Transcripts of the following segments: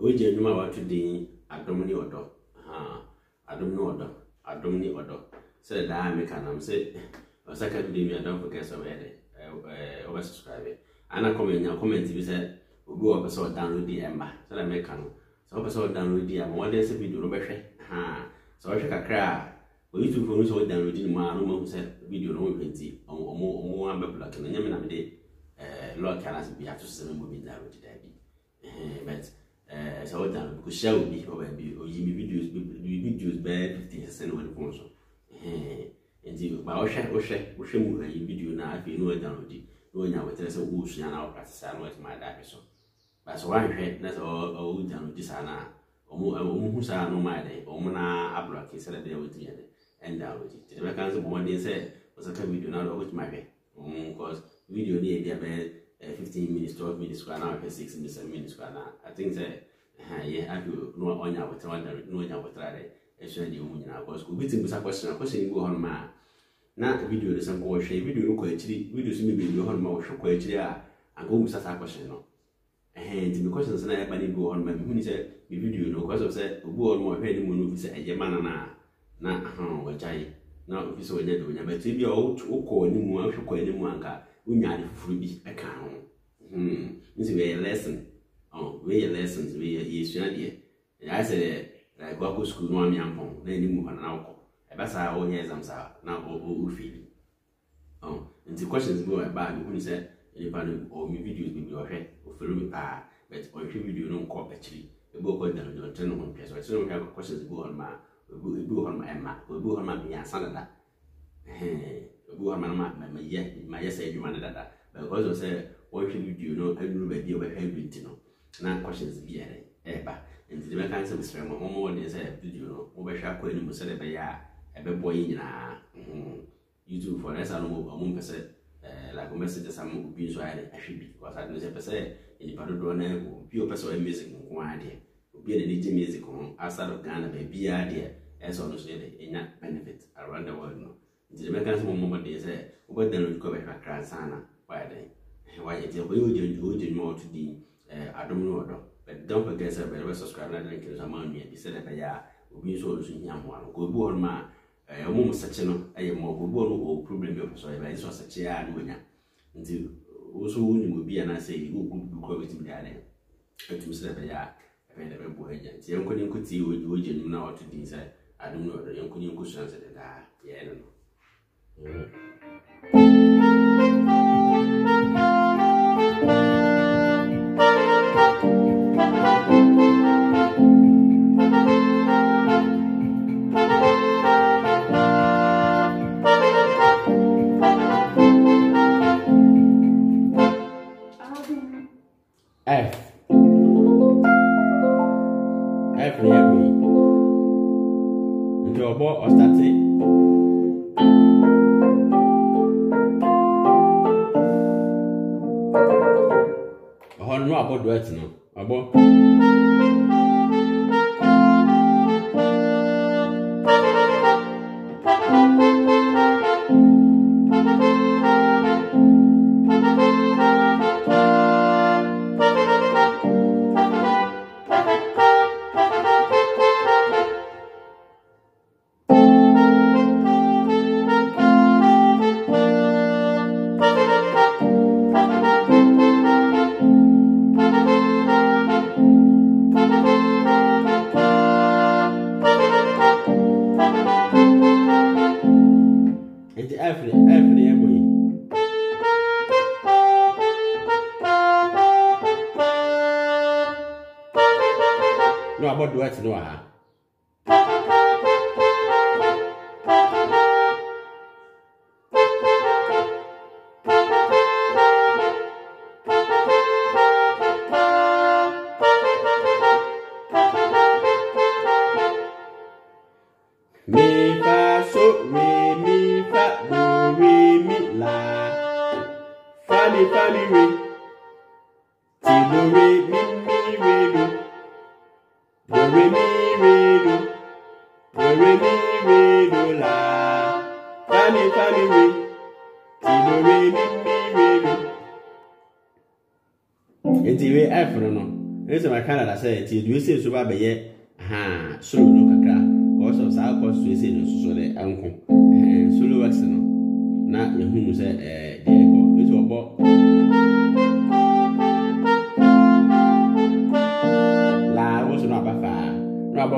Oje nyuma watu din adom ni odo. Adom ni odo. Adom ni odo. Say da me kanam say osaka video me don't forget so over subscribe. Ana comment bi say obi o person download di emba. So that me kan. So person download di am one day say video no be hwe. So hwe kakra o YouTube for so download di ma no mo say video no we plenty. Omo am be block na nyame na me de log can as be to say mo bi download di da bi. But so down because share will be over be or you videos by 50% when it comes. And you by o share mu video na afi no download di no nya wetere say wo sua na practice na what my da so. But so one hwe na o download this na omo hu sa no my dey omo na upload ke say dey with me and download it. The can say mo dey say was a video na do with my hwe. Because video dey be about 15 minutes, 12 minutes, now 6 minutes, 7 minutes. I think that yeah, I do no on your water, no one would try it. Actually, because we beat a question go on ma. Now, video is some more shape, video look actually, we do see me go on more show actually, and go with a question. And the questions and everybody go on my who said, the video, no, because of said, go on more heading when we say a man, na what I now if you saw it, but if you're out to call anymore, should call anyone. We need to free account. This is a lesson. Oh, we lessons. We is idea. I said, like go to school, no, I'm young. Then you move on now. That's how all years I'm now all feeling. Oh, and the questions go about when you said, anybody or me videos with your head or follow me, but or if you video don't call actually, the book on the turn on place. So I don't have questions go on my, go on my Emma, go on my Sanada. My yes, you man that because I say, what should you do? No, I will be over every now questions be ever. And the mechanism is from more than say, you know, over sharp when you said a boy in YouTube for us. I know a month like a message some being so I should be because I don't say in the Padron, pure person music, one idea, be an DJ music outside of Ghana, be idea as honestly in that benefit around the world. The mechanism moment is what then we cover a crasana by day. Why it's a way more to the I don't know, but don't forget to subscribe and link to some money. He said, yeah, we be so in Yamwan. Go born ma a woman such a more good or problem of so I saw such a winner. Until also will be and I say, who could go with him there. To say, yeah, I never boy. The uncle could see what you now to this. I don't know the uncle could answer that. Yeah, I don't know. F every job or started. No about duet no about no about duet no mi fa so re mi fa do re mi la fa mi re ti do re mi re do re mi re do la fa mi re ti do re mi re do enti we afro no Ese my Canada say ti do say so ba be ye solo no kakra cause of sa cause we say no so de anko solo wax no na ye hu say de go ese obo la wo so no ba fa no abo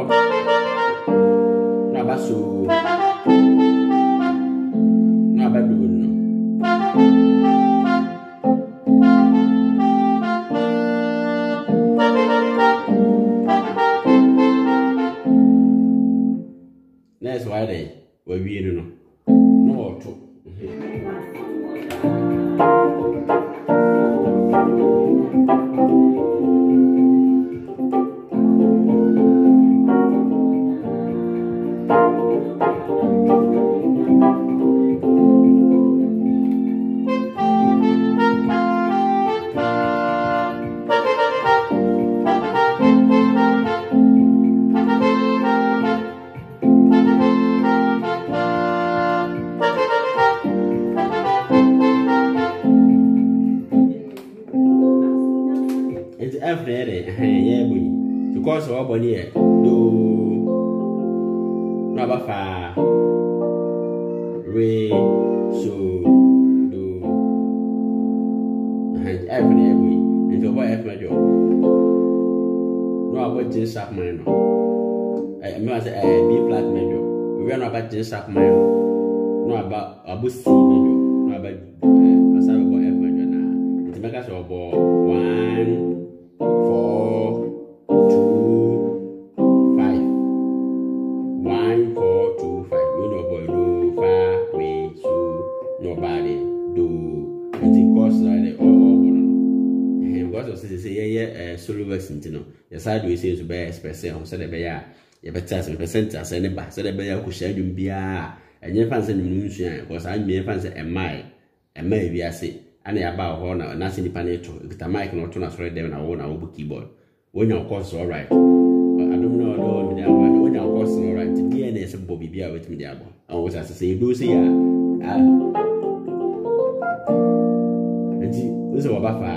no ba so no ba do no that's why they were weird no to because of what here do no fa re so do every into what F major no about J sharp minor me say B flat major we are not about J sharp minor no about C major no about F major na it make us about 1 4 solo works intino ya side we say to be express on say the be ya ya better some percent as any ba say the be ya ko share dum bia enye fan say nim nsuan because I me fan say emai bi ase ana ya ba ho na say nipa na to kita mic no to na so dem na wo na wo keyboard wonya course all right I don't know do me there wonya course all right the na say bobi bia with me there bo and what as say do say ya enti so wa ba fa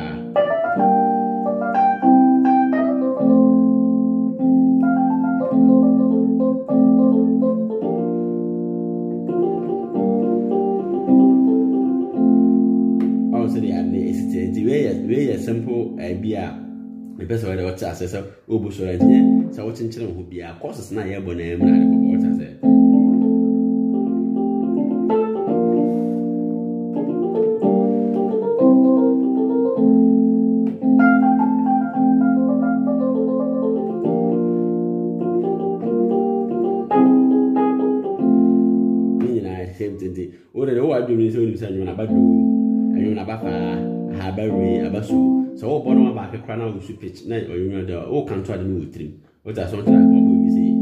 very simple idea. The best way to access Ubu so engineer, so what's in children who be a courses na ya bonnet and what I said. Same thing. What I do is only send you about do and you about Haberry abasu. So all bottom back a crown of pitch night or you know the all can try to move with him. What I something like what we see.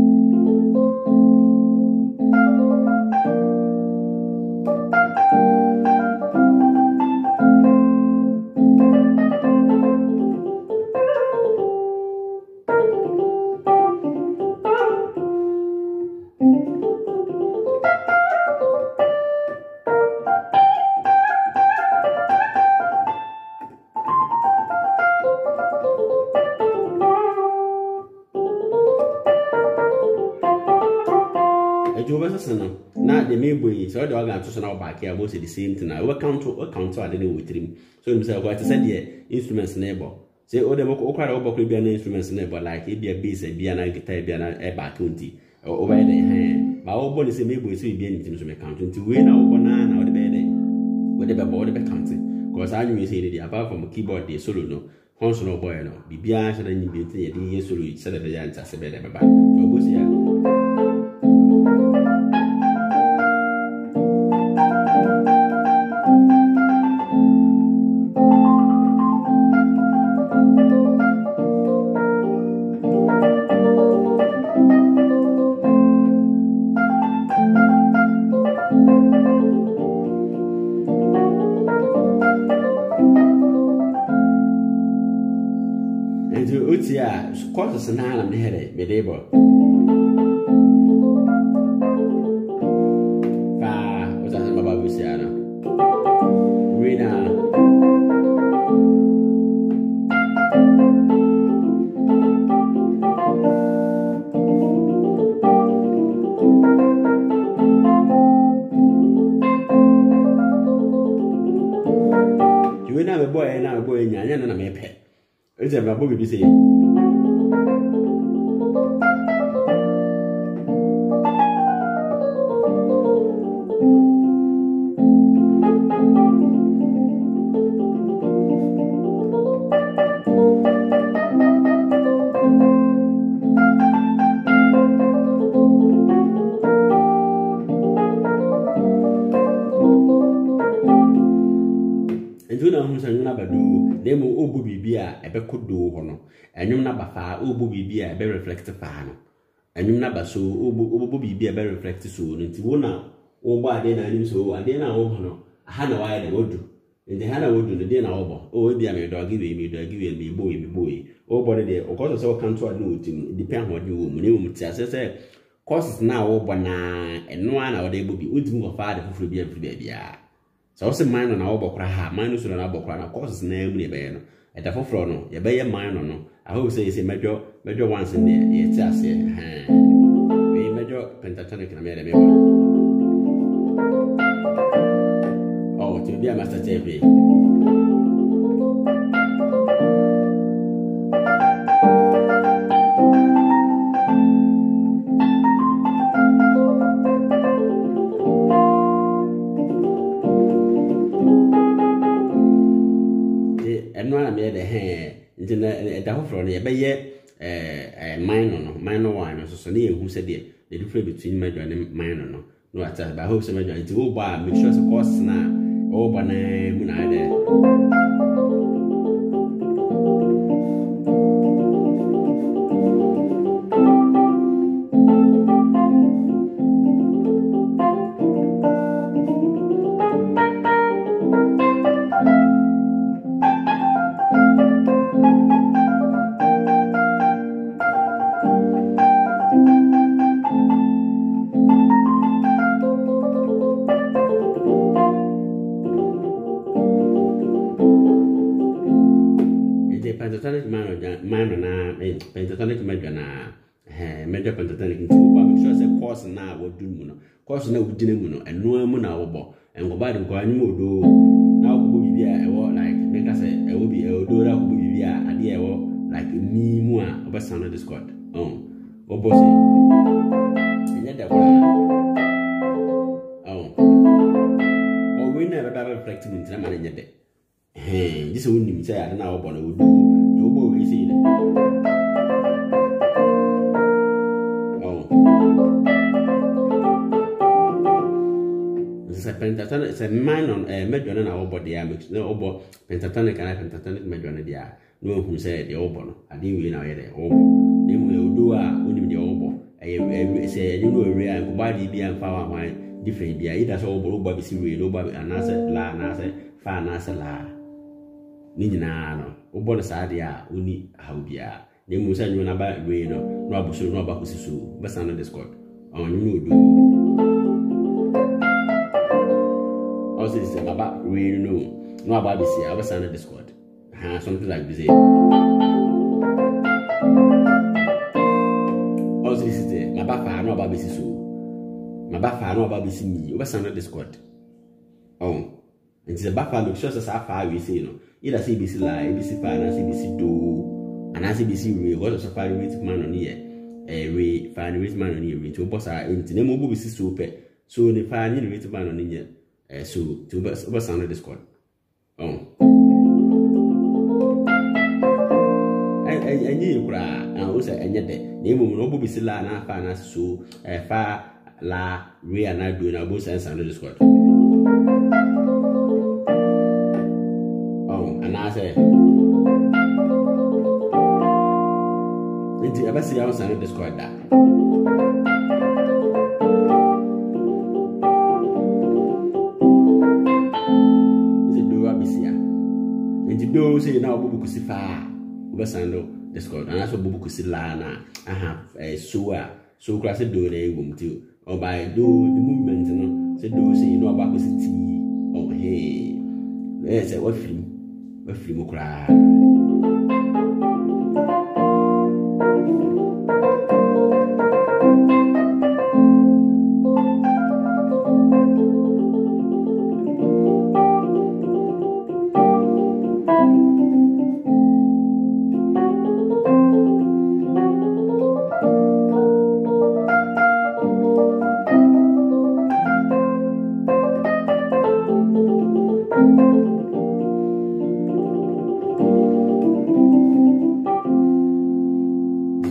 Now the main so the organ to now back here both the same thing. I will count I didn't with him. So himself what to say the instruments neighbor. Say all the okra be an instruments neighbor like it be a bass, be an guitar, be an back county or over the hand. But all body say maybe so be anything to make count to win our banana or the bed whatever body be counting. Because I knew say the apart from a keyboard the solo no console boy no be bia so then you be the solo said the answer say better baba. So both here. Courses and I'm the headache, be able. What's that about Luciana? Rina. we na me boy nya na me pe eze me bo bi say na badu demo obu bibia ebe kodo ho no enwum na bafa obu bibia ebe reflect fa no enwum na baso obu bibia ebe reflect so no nti wo na wo ba ade na anim so ade na wo no aha na wa de wodu ndi ha na wodu no de na wo bo o bia me dog we me boy o bo de o ko so kan to ade no tim depend ho de wo mu ne wo ti asese courses na wo bo na eno na wo de bobi odim go fa de fufuru bia so what's minor na obokra ha minor so na obokra na courses na emu ne be no e da foforo no ye be ye minor no I hope say mejo once in there ye ti ase we mejo pentatonic na me de me oh to be a master TV da hofro no ye be ye minor one so na ehu se de the difference between major and minor no at ba hope se major it go ba make sure se course na o ba na mu na de pentatonic major na major pentatonic nti wo ba make sure say course na wo dun mu no course na wo dine mu no eno mu na wo bo engo ba de ko anyu odo na wo bo bibia e wo like make us e wo bi e odo ra wo bo bibia ade e wo like ni mu a obesan no Discord wo bo say enya da bra o we na ba reflect mu ntina ma na nya de this wo nim say ade na wo bo na wo do to bo we say pentatonic is a minor major na obo dia mix no obo pentatonic and pentatonic major na dia no hu say the obo no ade wi na ye de obo ne mu odo a onim de obo say you know we an ko ba di bia fa wa different bia ida so obo bi si we no ba anase la anase fa anase la ni nyina no obo no sa dia oni ha bia ne mu say you na ba we no no abuso no ba ko sisu ba san no Discord on you do also is about we no about this here I sign Discord something like this also this is my bafa no about this so my bafa no about this me we sign Discord and it's a bafa look sure say far we say no either CBC live CBC finance CBC do and CBC we what so far with man on here we find with man on here to boss our internet mo bo so pe so the find with man on here so to over sound Discord I knew cry and also and yet the name of Bobby Silla na fa so fa la we are not doing our both sound Discord and I say it's ever see our sound Discord that do say now bubu kusifa ubasando Discord and also bubu kusilana so class do na egum ti o by do the movement no say do say no about city oh hey let's say what film kura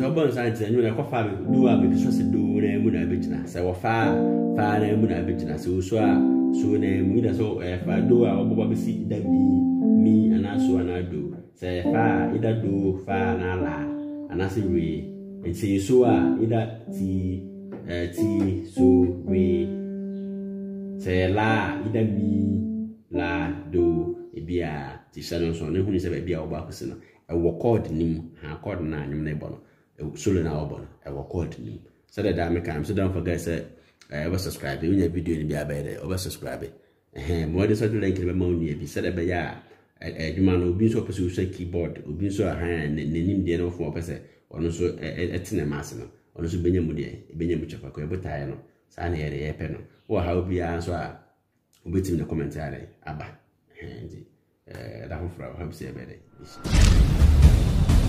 bon science and you know fa do a be so se do na mu na bejina se wo fa na mu na bejina so so na mu da so fa do a obo be si da mi anaso anado se fa ida do fa na la anase we enti so a ida ti so we se la ida mi la do ebia ti shanon so ne hunu se ba bia oba kwese no e wo chord nim ha chord na anyum na ebo no solo na obo no e wo chord nim so that me can so don't forget say over subscribe when your video ni bia ba there over subscribe mo de so the link be ma oni bi se da be ya adwuma no obi so pese so keyboard obi so aha nim de no fo pese ono so etene mass no ono so benya mu de benya mu chapa ko e botae no sa na ye pe no wo ha obi a so a obetim na comment aba ndi da ho fra ha bi se be there